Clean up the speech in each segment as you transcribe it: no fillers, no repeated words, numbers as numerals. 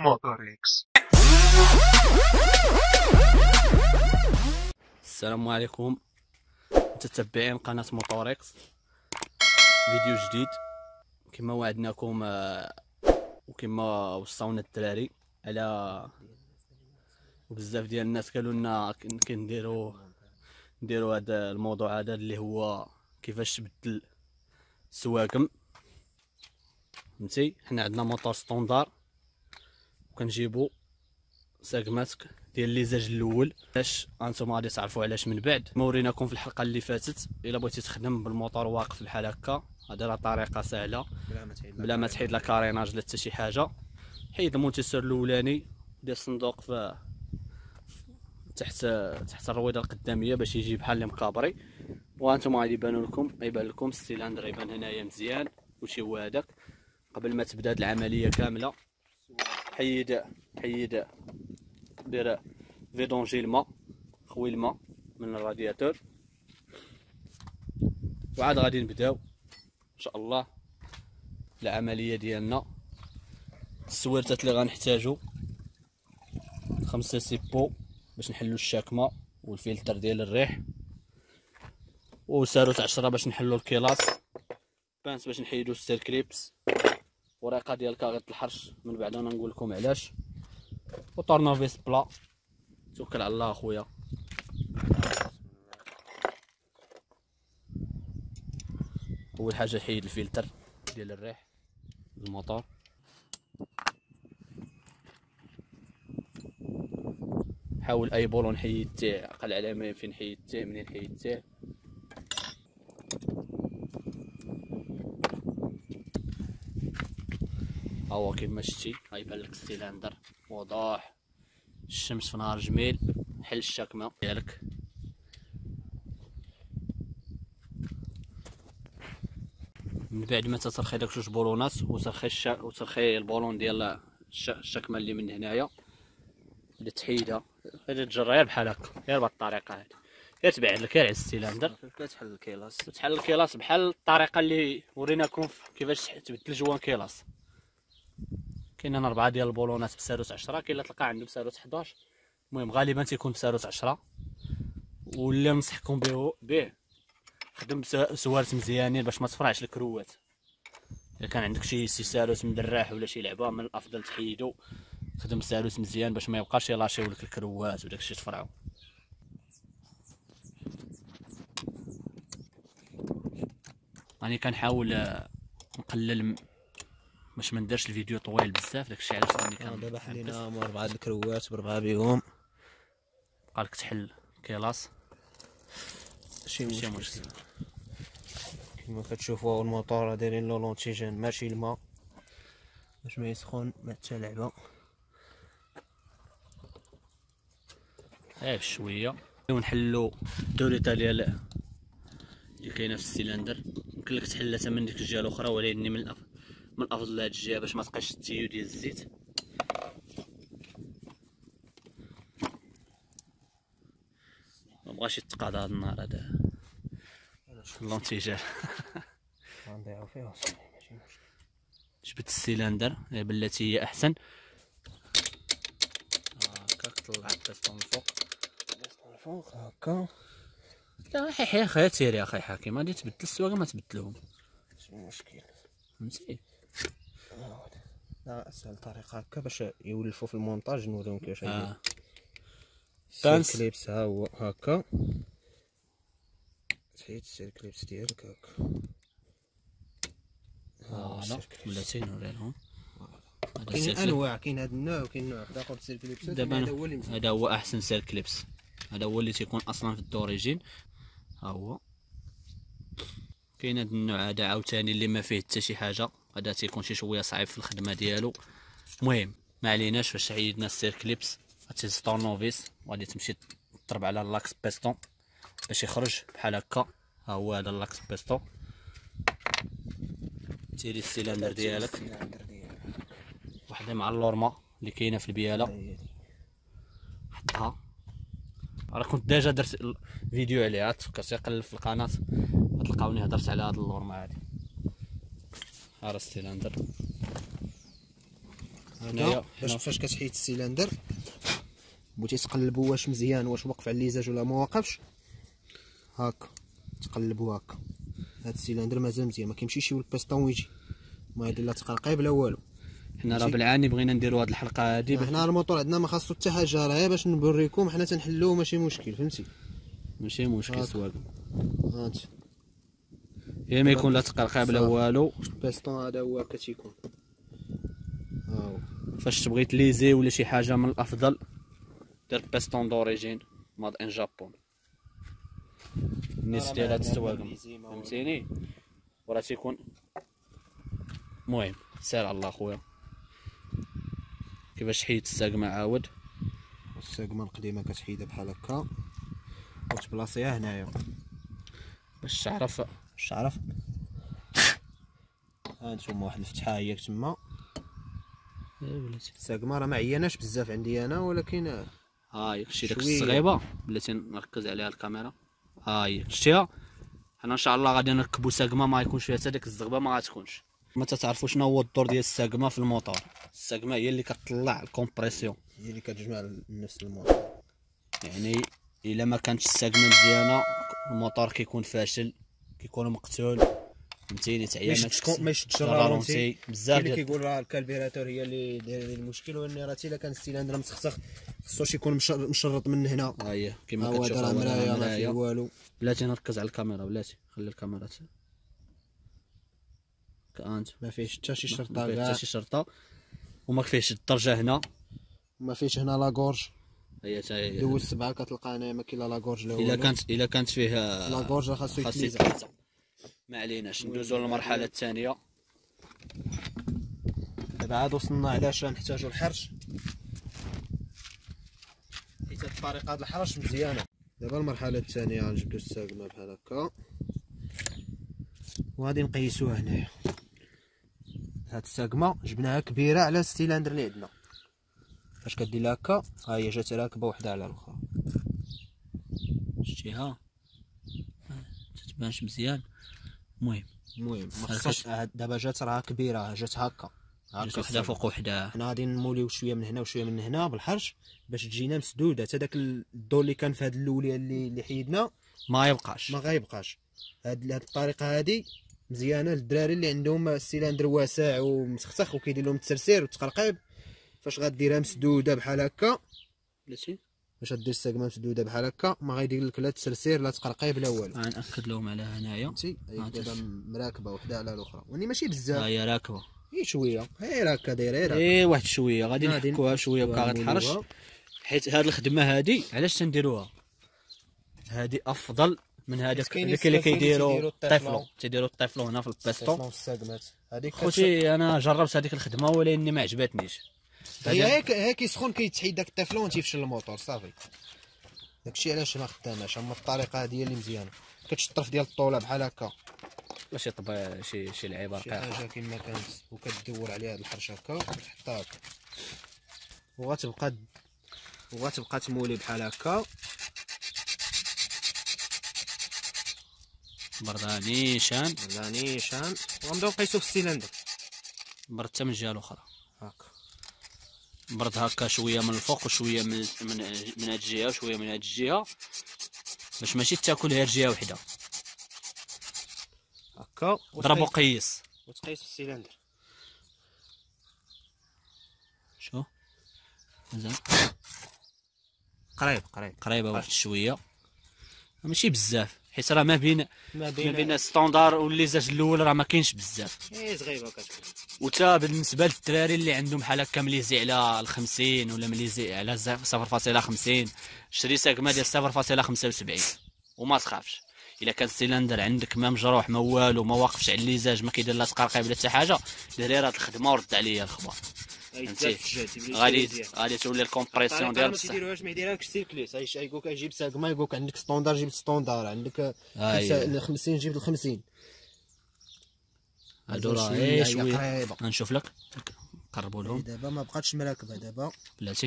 موتوريكس. السلام عليكم متتبعين قناة موتوريكس. فيديو جديد كما وعدناكم وكما وصاونا الدراري على وبزاف ديال الناس قالوا لنا نديروا هذا الموضوع هذا اللي هو كيفاش تبدل السواقم. فهمتي، حنا عندنا موطور ستوندار وكنجيبو ساقمات ديال ليزاج الاول. علاش انتم غادي تعرفوا علاش من بعد. ما وريناكم في الحلقه اللي فاتت الا بغيتي تخدم بالموطور واقف بحال هكا، هذه راه طريقه سهله بلا ما تحيد لا كاريناج لا حتى شي حاجه. حيد الموتيسور الاولاني ديال الصندوق في تحت الرويضه القداميه باش يجي بحال اللي مكابري، وانتم غادي يبان لكم السيلندر يبان هنايا مزيان كلشي هو هذاك. قبل ما تبدا هاد العمليه كامله حيد دير فيدونجي الماء، خوي الماء من الرادياتور، وعاد غادي نبداو ان شاء الله العمليه ديالنا. السويرتات اللي غنحتاجو 5 سيبو باش نحلو الشاكمه والفلتر ديال الريح، وساروت 10 باش نحلو الكيلاس، بانس باش نحيدو السير كليبس، ورقه ديال كاغيط الحرش من بعد انا نقول لكم علاش، وطورنافيس بلا. توكل على الله اخويا. اول حاجه حيد الفلتر ديال الريح الموطور، حاول اي بولون حيدتيه اقل علامه فين حيدتيه منين حيدتيه. هو كيما شتي غيبان لك السيلندر وضوح، الشمس في نهار جميل. حل الشاكمه ديالك، من بعد ما تسرخي داك جوج بولونات وترخي البولون ديال الشاكمه اللي من هنايا، غادي تحيدها، غادي تجريها بحال هكا غير بهاد الطريقه هادي، غير تبعد لك غير على السيلندر كتحل الكيلاس. تحل الكيلاس بحال الطريقه اللي وريناكم كيفاش تبدل جوان كيلاس. كاين 4 ديال البولونات بساروت 10، كاين اللي تلقى عنده بساروت 11، المهم غالبا تيكون بساروت 10. واللي ننصحكم به خدم بسوارت مزيانين باش ما تفرعش الكروات. الا كان عندك شي ساروت مدراح ولا شي لعبه من الافضل تحيدو، خدم ساروت مزيان باش ما يبقاش يلاشيو لك الكروات وداك الشيء تفرعو. راني كنحاول نقلل باش ما نديرش الفيديو طويل بزاف، داكشي علاش راني دابا حلينا 4 الكروات ب4 بهم. بقالك تحل كيلاس ماشي مشكل. كما كتشوفوا الموطور دايرين له لونتيجين ماشي الماء باش ما يسخن ما حتى لعبه. شويه ونحلو الدوريطه ديال اللي كاينه في السيلندر. يمكن لك تحلها حتى من ديك الجهه الاخرى، ولكن من الافضل هاد الجهه باش ما تبقاش التيو ديال الزيت. مبغاش يتقاضى هاد النهار هذا لونتيجار. غنضيعو فيها ماشي مشكل. جبت السيلندر بلاتي هي احسن. هكاك طلعت البيستون الفوق هكا. لا حي اخي سير يا اخي حكيم، غادي تبدل السواق ما تبدلهم ماشي مشكل. فهمتي. لا اسهل طريقه هكا باش يولفوا في المونتاج نوريهم كيفاش يديروا. بانس كليبس ها هو هكا، تحيد السير كليبس ديالك هكا. فوالا بلاتي نوري لهم. كاين انواع، كاين هذا النوع وكاين نوع اخر سير كليبس. دابا هذا هو احسن سير كليبس، هذا هو اللي تيكون اصلا في الدوريجين. ها هو كاين هذا النوع هذا عاوتاني اللي ما فيه حتى شي حاجه، هذا تيكون شي شويه صعيب في الخدمه ديالو. المهم ما عليناش، فاش عيدنا السير كليبس غتهز طورنوفيس وغادي تمشي تضرب على اللاكس بيستون باش يخرج بحال هكا. ها هو هذا اللاكس بيستون. تيري السيلندر ديالك وحده مع اللورما اللي كاينه في البياله، حطها. راه كنت ديجا درت فيديو عليها، تفكرتي قلب في القناه غتلقاوني هضرت على هاد اللورما هادي. ها راه السيلندر هذا فاش كتحيد السيلندر بغيتي تقلبو واش مزيان، واش وقف على الليزاج ولا ما وقفش، هاكا تقلبو هاكا. هاد السيلندر مازال مزيان، ما كيمشيش يولد بيستون ويجي ما يدير لا تقرقيب لا والو. حنا راه بالعاني بغينا نديرو هاد الحلقه هادي. حنا الموطور عندنا ما خاصو حتى حاجه، راه باش نوريكم حنا تنحلوه ماشي مشكل، فهمتي؟ ماشي مشكل سواق. هانت يا ما يكون لا تقرقيب لا والو. البيستون هذا هو هكا تيكون. هاو فاش تبغي تليزي ولا شي حاجه من الافضل دير بيستون دوريجين ماد ان جابون. الناس ديال هاد السواقم فهمتيني، وراه تيكون المهم سير على الله خويا. كيفاش تحيد الساقمه عاود؟ الساقمه القديمه كتحيدها بحال هكا وتبلاصيها هنايا باش تعرف. هانتوما واحد الفتحه هي تما. بلاتي الساقمه راه ما عياناش بزاف عندي انا، ولكن هاي شتي داك الصغيبه بلاتي نركز عليها الكاميرا. هاي شتيها. حنا ان شاء الله غادي نركبوا ساقمه ما يكونش فيها حتى ديك الزغبه ما غاتكونش. ما تتعرفوا شنو هو الدور ديال الساقمه في الموطور. الساقمه هي اللي كتطلع الكومبريسيون، هي اللي كتجمع نفس الموطور. يعني الا ما كانتش الساقمه مزيانه الموطور كيكون فاشل، كيكون مقتول، فهمتيني؟ تعيا ما يشدش الرالونتي بزاف. اللي كيقول راه الكالبيراتور هي اللي دايره المشكل، واني راه الا كان السيلندر مسخسخ خصوش يكون مشرط من هنا. ها هي كما كتشوف هذا راه مرايه ما فيه والو. بلاتي نركز على الكاميرا، بلاتي خلي الكاميرا كانت ما فيهش حتى شي شرطه ما فيه كاع، حتى شي شرطه، وما فيهش الدرجه هنا، ما فيهش هنا لاكورج. هي حتى هي دوز 7 كتلقى هنايا ما كاين لا لاكورج لا والو. الا كانت فيه لاكورج خاصو يتليزا. ما عليناش. ندوزو للمرحله الثانيه. دابا عاد وصلنا علاش نحتاجو الحرش، حيت هاد الطريقه هاد الحرش مزيانه. دابا المرحله الثانيه غنجبدو الساقمه بحال هكا وغادي نقيسوها هنايا. هاد الساقمه جبناها كبيره على السيلندر اللي عندنا. فاش كدير لها هكا ها هي جات راكبه وحده على الاخرى، شتيها تتبانش مزيان. المهم ما خصهاش. دابا جات راه كبيره، جات هكا وحده فوق وحده. حنا غادي نموليو شويه من هنا وشويه من هنا بالحرش باش تجينا مسدوده، حتى داك الضو اللي كان في هاد الاوليه اللي حيدنا ما يبقاش. ما غيبقاش. هاد الطريقه هادي مزيانه للدراري اللي عندهم السيلندر واسع ومسخسخ وكيدير لهم الترسير والتقرقيب. فاش غديرها مسدوده بحال هكا، بلاتي باش دير الساقمه مسدوده بحال هكا ما غيدير لك لا تسرسير لا تقرقيب لا والو. غنأكد لهم على هنايا. فهمتي؟ دابا مراكبه وحده على الاخرى، وني ماشي بزاف. ها هي راكبه شويه غير هكا دايره غير واحد شويه. غادي نحكوها شويه بقى غتحرش، حيت هاد الخدمه هادي علاش تنديروها. هادي افضل من هذاك اللي كيديروا الطفلو. تيديروا الطفلو هنا في البيستون. خوتي انا جربت هذيك الخدمه ولكن ما عجبتنيش. هي كيسخن كيتحيد داك الطفلون تيفشل الموتور صافي. داكشي علاش ما خداماش. اما الطريقه هذه هي اللي مزيانه. كتشد الطرف ديال الطوله بحال هكا باش يطبع شي لعيبه رقيقه، شي حاجه كما كانت، وكتدور عليها هاد الحرش هكا وتحطها هكا وغتبقى تمولي بحال هكا. بردا نيشان وغنبداو نقيسو في السيلندر. برد حتى من الجهه الاخرى هكا، برد هكا شويه من الفوق وشويه من هاد الجهه وشويه من هاد الجهه باش ماشي تاكل غير جهه وحده. هكا ضرب وقيس وتقيس في السيلندر. شو مزال قريبه واحد شويه ماشي بزاف، حيت راه ما بين الستاندار والليزاج الاول راه ما كاينش بزاف. صغيبه كتكون. وتا بالنسبه للدراري اللي عندهم بحال هكا مليزي على 50 ولا مليزي على 0.50 شري ساقمه ديال 0.75 وما تخافش. الا كان السيلندر عندك ما مجروح ما والو ما واقفش على الليزاج ما كيدير لا تقرقيب ولا حتى حاجه، دير هاد الخدمه ورد عليا الخبر. غادي تولي الكومبريسيون ديال بصح. ما يديروهاش ما يديرهاش سيركليس. يقولك جيب ساقمه، يقولك عندك ستوندار جيب ستوندار، عندك 50 جيب 50. هادو راه شويه غنشوف لك قربوا لهم. دابا ما بقاتش مراكبه دابا بلاتي.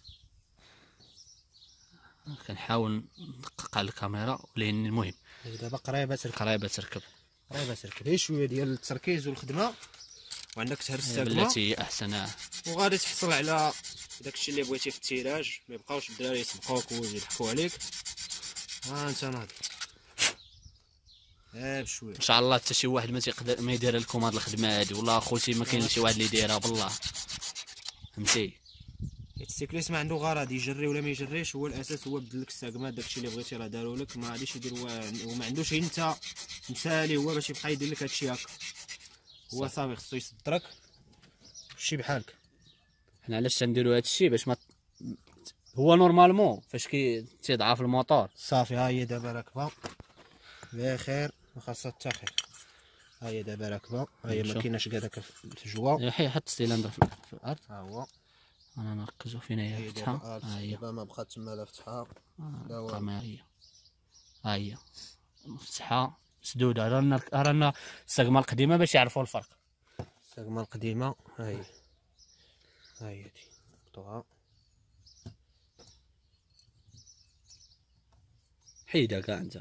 كنحاول ندقق على الكاميرا ولكن المهم دابا قريبه تركب. قريبه تركب غير شويه ديال التركيز والخدمه وعندك تهرس الساقمه بلاتي احسن. وغادي تحصل على داكشي اللي بغيتي في التيراج. ما يبقاوش الدراري يسبقوك ويضحكوا عليك. ها انت ناض بشويه ان شاء الله حتى شي واحد ما تيقدر ما يدير لكم هاد الخدمه هادي. والله اخوتي ما كاين شي واحد اللي يديرها بالله، فهمتي. السيكليس ما عنده غرض يجري ولا ما يجريش، هو الاساس هو بدل لك الساقمه. داكشي اللي بغيتي راه داروا لك، ما غاديش يدير وما عندوش انت مثالي هو باش يبقى يدير لك هادشي هكا. هو صافي خصو يصدرك شي بحالك. حنا علاش تنديروا هادشي باش ما هو نورمالمون فاش تيضعف الموتور. صافي ها هي دابا راكبه بخير ما خاصها حتى خير. ها هي دابا راكبه، ها هي ما كايناش كاع داك الفجوه. حط السيلندر في الارض. ها هو انا نركزوا فين هي فتحه. ها هي دابا ما بقات تما لا فتحه لا والو. ها هي ها هي مفتحه مسدوده. رانا السقمه القديمه باش يعرفوا الفرق. السقمه القديمه ها هي، ها هي دي طوها حيدها كاع انت.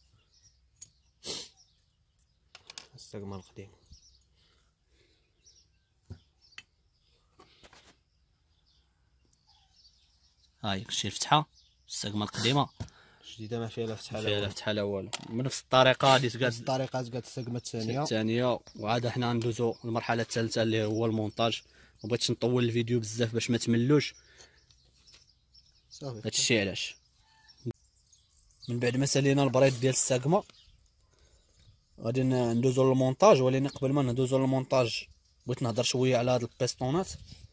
السقمه القديمه هاي كشي الفتحه. السقمه القديمه الجديده ما فيها لا فتحه فيها لا لا فتحه لا والو. بنفس الطريقه هادي تقاد نفس الطريقه تقاد السقمه الثانيه. وعاد حنا ندوزو المرحله الثالثه اللي هو المونتاج. مبغيتش نطول الفيديو بزاف باش ما تملوش. صافي هادشي علاش من بعد ما سالينا البريد ديال السقمه غادي ندوزو للمونتاج. ولكن قبل ما ندوزو للمونتاج بغيت نهضر شويه على هاد البيستونات.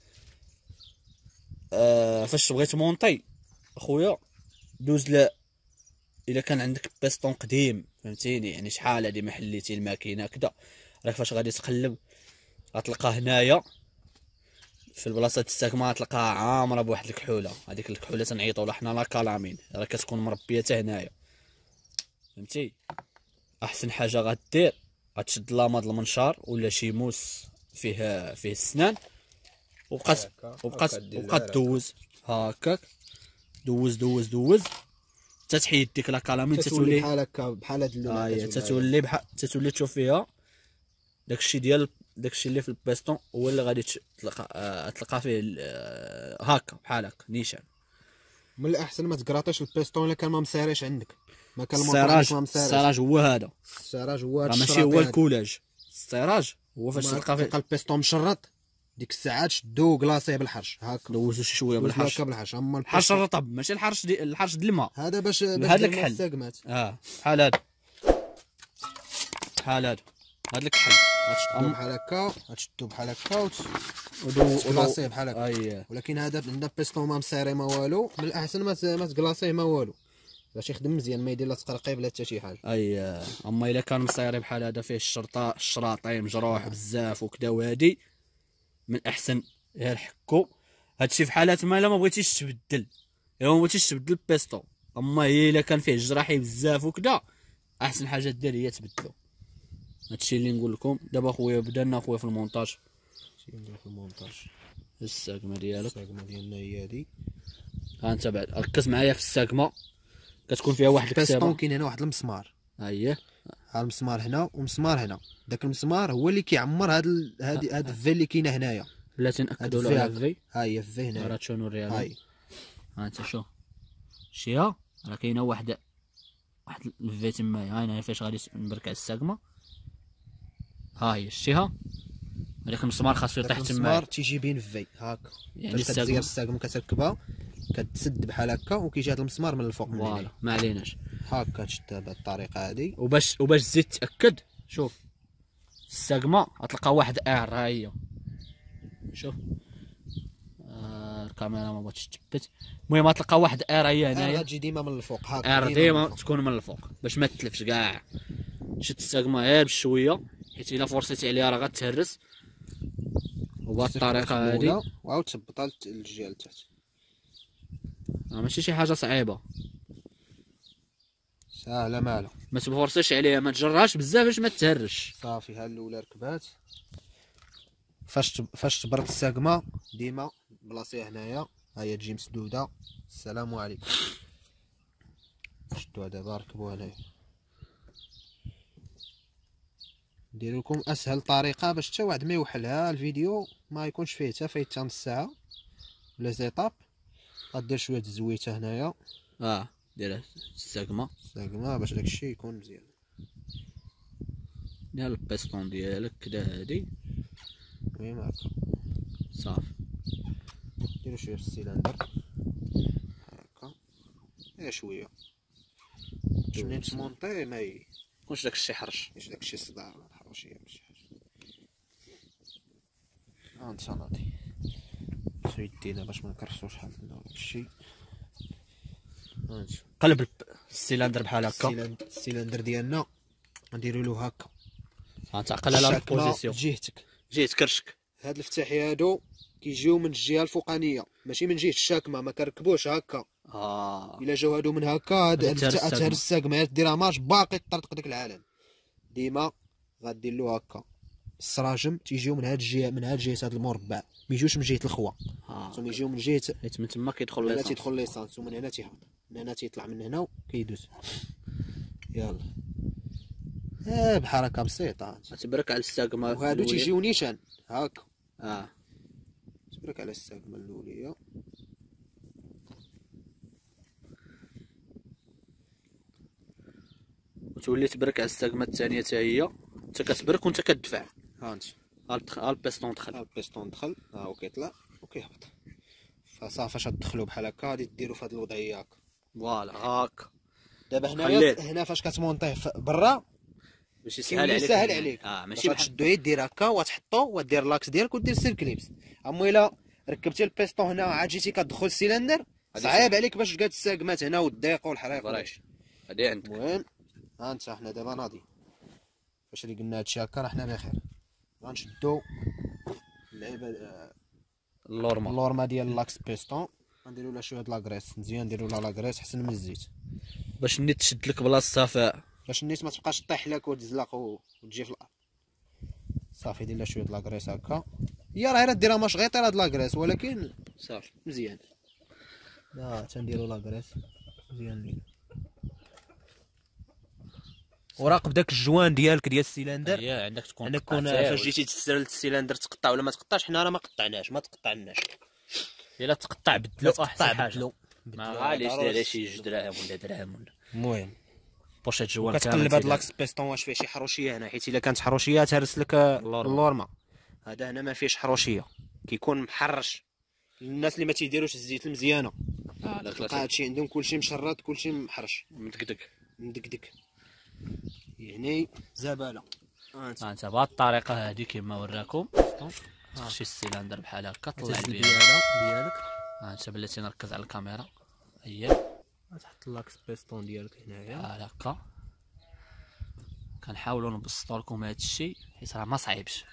فاش بغيت مونطي اخويا دوز الا كان عندك بيستون قديم، فهمتيني، يعني شحال هادي ما حليتي الماكينه كدا، راك فاش غادي تقلب غتلقى هنايا في البلاصه الساكمه غتلقاها عامره بواحد الكحوله. هذيك الكحوله تنعيطوا لها حنا لا كالامين، راه كتكون مربيه حتى هنايا، فهمتي. احسن حاجه غدير غتشد لاماد المنشار ولا شي موس فيه السنان وبقى دوز هكاك، دوز حتى تحيد ديك لا كالامين تتولي بحال هكا بحال هاد اللون. تتولي تشوف فيها داكشي اللي في البيستون هو اللي غادي تلقى فيه هكا بحال هكا نيشان. من الاحسن ما تكراطيش البيستون الا كان ما مساريش عندك، ما كان الموطور ما مساريش. السراج هو هذا، السراج هو هذا، ماشي هو الكولاج. السراج هو فاش تلقى البيستون مشرط ديك الساعات شدو كلاصيه بالحرش هكا، دوزو شي شويه بالحرش. اما الحرش الرطب ماشي الحرش ديال الماء، هذا باش هذا الكحل الساقمات. بحال هذا هذا الكحل غتشدو بحال هكا، غتشدو بحال هكا وكلاصيه بحال هكا. ولكن هذا عندنا بيستون ما مساري ما والو، من الاحسن ما تكلاصيه ما والو باش يخدم مزيان، ما يدير لا تقرقيب لا حتى شي حاجه. اما الا كان مصيري بحال هذا فيه الشراطين مجروح بزاف وكذا وهادي، من الاحسن غير حكو. هادشي في حالات ما بغيتيش تبدل، ما بغيتيش تبدل البيستون. اما هي الا كان فيه جراحي بزاف وكذا احسن حاجه دير هي تبدلو. هادشي اللي نقول لكم. دابا خويا بدانا خويا في المونتاج. الساقمه ديالك، الساقمه ديالنا هي هادي. ها انت بعد ركز معايا في الساقمه، كتكون فيها واحد البيستون كاين هنا واحد المسمار. ها هي المسمار هنا ومسمار هنا. داك المسمار هو اللي كيعمر هاد الفي اللي كاينه هنايا. بلاتي ناكدوا له على الفي. ها هي الفي هنا، راه تشوفوا نوريها. ها انت شوف شتيها راه كاينه واحد الفي تما. ها هنا فاش غادي نبرك على الساقمه، ها هي شتيها. هذاك المسمار خاصو يطيح تما. المسمار تيجي بين في هاكا، يعني فاش كتزير الساقم كتركبها كتسد بحال هكا وكيجي هذا المسمار من الفوق. فوالا ما عليناش، هاكا تشدها بهذه الطريقه هذه. وباش تزيد تاكد، شوف الساقمه غتلقى واحد ها هي. شوف الكاميرا ما بغاتش تثبت. المهم غتلقى واحد هي هنايا غتجي ديما من الفوق هاكا، ديما تكون من الفوق باش ما تتلفش كاع. شد الساقمه غير بشويه حيت الا فرصتي عليها راه غتهرس. وبهاد الطريقه هادي وعاود تثبطها للجهه لتحت. ماشي شي حاجه صعيبه، ساهله مالا. ما تبورسيش عليها، ما تجرهاش بزاف باش ما تهرش. صافي ها الاولى ركبات. فاش تبرد الساقمه ديما بلاصيها هنايا، ها هي تجي مسدوده. السلام عليكم. شدوها دابا ركبوها هنايا ندير لكم اسهل طريقه باش حتى واحد ما يوحلها الفيديو ما يكونش فيه حتى فايت نص ساعه ولا زيطاب. غدير شويه الزويته هنايا دير الساقمه باش داكشي يكون مزيان. دير البيستون ديالك كدا هادي المهم هكا صافي. ديرو شويه في السيلندر هكا غير شويه باش منين تمونطي ما يكونش داكشي حرش، ماشي داكشي صداع ولا حروشيه ماشي حاجه. انت ناضي شو يدينا باش ما نكرسوش حالنا ولا داكشي. قلب السيلندر بحال هكا. السيلندر ديالنا نديرو له هكا غتعقل على البوزيسيون جهتك جهه كرشك. هاد الفتاحي هادو كيجيو من الجهه الفوقانيه ماشي من جهه الشاكمه، ما كركبوش هكا. الا جاو هادو من هكا هاد تهرس الساقمه ديرها ماش باقي تطرطق داك العالم. ديما غدير له هكا. السراجم تيجيو من هاد الجهه، من هاد الجهه هاد المربع، ما يجيوش من جهه الخوا. ثم يجيو من جهه حيت من تما كيدخل هنا ليسانس. تيدخل ليسانس ومن هنا تيهبط، من هنا تيطلع من هنا وكيدوز. يلا بحركه بسيطه تبرك على الساقمه وهادو تيجيو نيشان هكا. تبرك على الساقمه الاوليه وتولي تبرك على الساقمه الثانيه حتى هي، انت كتبرك وانت كتدفع. ها انت البيستون دخل. البيستون دخل هو كيطلع وكيهبط. فصافي فاش تدخلوا بحال هكا غادي ديروا في هاد الوضعيه هكا. فوالا هاكا. دابا هنا فاش كتمونطيه برا باش يسهل عليك. سهل عليك. ماشي بحال تشدو يد دير هكا وتحطو ودير لاكس ديالك ودير سيركليبس. اما الا ركبتي البيستون هنا عاد جيتي كتدخل السيلندر صعيب عليك باش تقاد الساقمات هنا والضيق والحريق. هادي عندك. المهم ها انت حنا دابا ناضي فاش اللي قلنا هادشي هكا راه حنا بخير. غنشدو اللعيبه اللورما ديال لاكس بيستون غنديرو لها شويه د لاكريس مزيان. نديرو لها لاكريس حسن من الزيت باش النيت تشد لك بلاصه صافا، باش النيت ما تبقاش طيح لك وتزلق وتجي في الارض. صافي دير لها شويه د لاكريس هكا. هي راه ديرها ماش غيطير هاد لاكريس ولكن صافي مزيان. لا تنديرو لاكريس مزيان وراقب داك الجوان ديالك ديال السيلندر. هي عندك تكون فاش جيتي تسرل السيلندر تقطع ولا ما تقطعش. حنا راه ما قطعناش الا تقطع بدلو احسن حاجه. بدلو ما غاليش داير شي 2 دراهم ولا درهم ولا. المهم بوشيت جوان كتقلب هاد لاكس بيستون واش فيه شي حروشيه هنا، حيت الا كانت حروشيه تهرس لك اللورما. هذا هنا ما فيهش حروشيه كيكون محرش. الناس اللي ما تيديروش الزيت المزيانه تلقى هادشي عندهم كلشي مشرط كلشي محرش مدكدك يعني زباله. انت بهاد الطريقه هادي كما وراكم تخشي السيلندر بحال هكا طلع ديالك. انت بلاتي نركز على الكاميرا. هي تحط لاكس بيستون ديالك هنايا بحال هكا. كنحاولوا نبسطوا لكم هذا الشيء حيت راه ما صعيبش،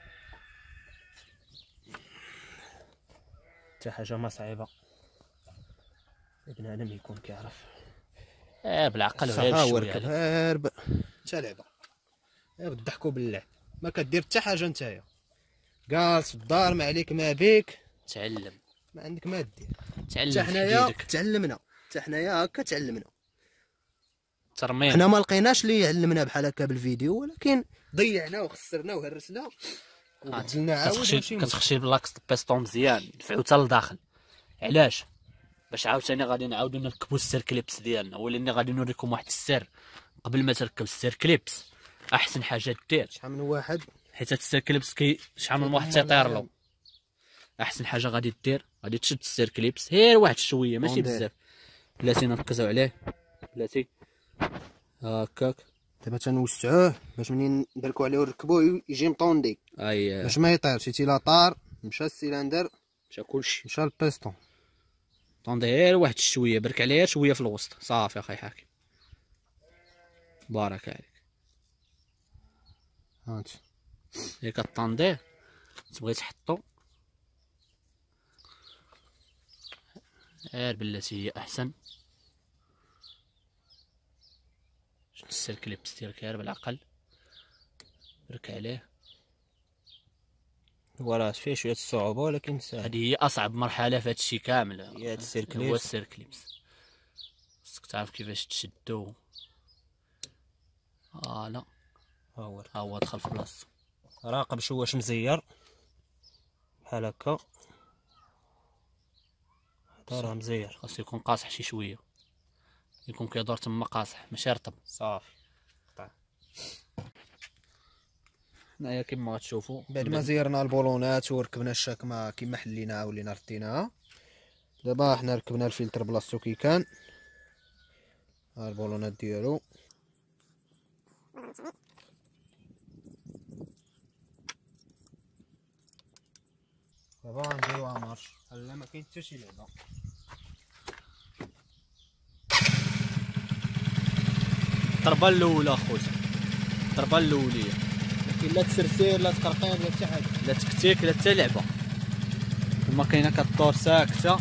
حتى حاجه ما صعيبه. بنادم يكون كيعرف بالعقل غير شويه غير حتى لعبه غير تضحكوا باللعب. ما كدير حتى حاجه نتايا جالس في الدار ما عليك ما بيك تعلم. ما عندك ما دير. تعلم حتى حنايا تعلمنا، حتى حنايا هكا تعلمنا. ترميم حنا ما لقيناش اللي يعلمنا بحال هكا بالفيديو، ولكن ضيعنا وخسرنا وهرسنا وبدلنا عاود. كتخشي بلاكس بيستون مزيان دفعو حتى لداخل. علاش؟ باش عاوتاني غادي نعاودو نركبو السيركليبس ديالنا. ولاني غادي نوريكم واحد السر قبل ما تركب السيركليبس. احسن حاجه دير شحال من واحد حيت السيركليبس شحال من واحد تيطير له. احسن حاجه غادي دير غادي تشد السيركليبس غير واحد شويه ماشي بزاف. بلاتي نركزوا عليه بلاتي هكاك. دابا تنوسعوه باش منين نبركو عليه ونركبوه يجي مطوندي باش ما يطيرش. حيت الا طار مشى السيلندر مشى كلشي مشى البيستون. طوندي غير واحد شويه برك عليه شويه في الوسط صافي اخاي حاكم. بارك عليك. هانت هي كطونديه تبغي تحطو غير بلاتي هي احسن. شد السيركليبس ديالك غير بالعقل برك عليه. وراه فيه شويه الصعوبه ولكن ساهل. هذه هي اصعب مرحله في هادشي كامل هي السيركليبس. هو السيركليبس. خصك تعرف كيفاش تشدو. فوالا ها هو دخل في بلاصتو. راقب شو واش مزير بحال هكا. هذا راه مزير، خاصو يكون قاصح شي شويه، يكون كيدور تما قاصح ماشي رطب. صافي. هنايا كما غتشوفوا بعد ما زيرنا البولونات وركبنا الشاكمه كما حليناها ولينا رديناها، دابا حنا ركبنا الفلتر بلاصتو كي كان. ها البولونات ديالو دابا غنديروها مارش بحال ما كاين حتى شي لعبه. الضربه الاولى اخوتي، الضربه الاوليه، كاين لا تسرسير لا تقرقير لا حتى حاجه، لا تكتيك لا حتى لعبه. الماكينه كدور ساكته.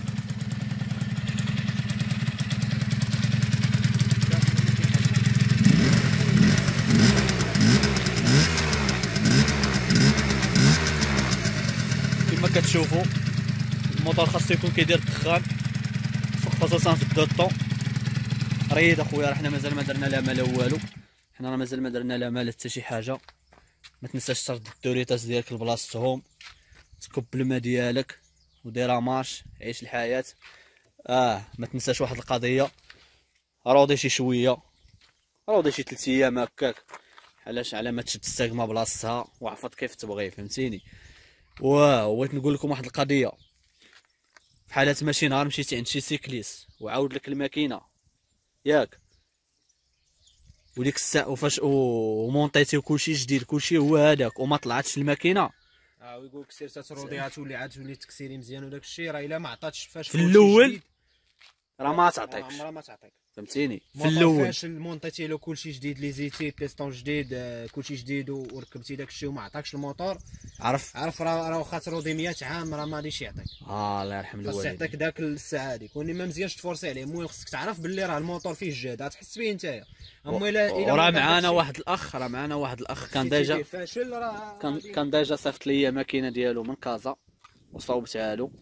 كما كتشوفوا الموتور خاصو يكون كيدير الدخان خصوصا في الدوطون. ريد اخويا، راه حنا مازال ما درنا لا ما لا والو، حنا راه مازال ما درنا لا ما لا حتى شي حاجه. ما تنساش ترد الدوريتاس ديالك لبلاصتهم، تكب الماء ديالك وديرها مارش، عيش الحياه. ما تنساش واحد القضيه، روضي شي شويه، روضي شي 3 ايام هكاك، علاش على ما تشد الساقمه بلاصتها وعفط كيف تبغي، فهمتيني. بغيت نقول لكم واحد القضيه، بحالات ماشي نهار مشيتي عند شي سيكليس وعاود لك الماكينه ياك، وديك الساعه وفاش ومونطيتي وكلشي جديد كلشي هو هذاك وما طلعتش الماكينه، ويقول لك سير تتروضيها تولي عاد تولي تكسيري مزيان وداك الشيء، راه الا ما عطاتش فاش في الاول راه ما تعطيكش، عمرها ما تعطيك، فهمتيني. في الاول فاش مونطيتي له كلشي جديد، لي زيتي بيستون جديد كلشي جديد وركبتي داك الشيء وما عطاكش الموتور، عرف راه واخا تروضي 100 عام راه ما غاديش يعطيك. الله يرحم خاص الوالدين. يعطيك داك الساعه هذيك، واني ما مزيانش تفورسي عليه. المهم خصك تعرف باللي راه الموتور فيه الجهد، غتحس به نتايا. اما الا وراه معانا واحد الاخ، كان ديجا فاشل، راه كان ديجا صيفط ليا ماكينه ديالو من كازا وصوبتها له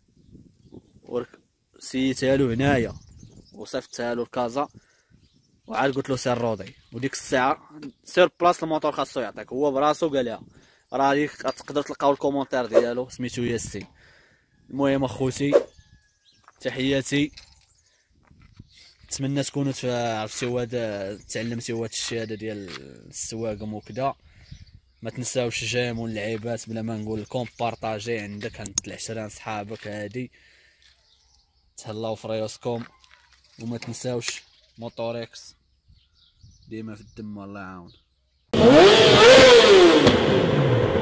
سيتها له هنايا وصيفطتها له لكازا، وعاد قلت له سير روضي، وديك الساعه سير بلاص الموتور خاصو يعطيك، هو براسو قالها. راه هذيك تقدر تلقاو الكومونتير ديالو سميتو ياسين. المهم اخوتي تحياتي، نتمنى تكونوا عرفتوا هذا تعلمتوا هذا الشيء هذا ديال السواقم وكذا. ما تنساوش جيم واللعيبات بلا ما نقول لكم بارطاجي عندك عند العشرة صحابك هادي، تهلاو في ريوسكم، وما تنساوش موتوريكس ديما في الدم، والله يعاون.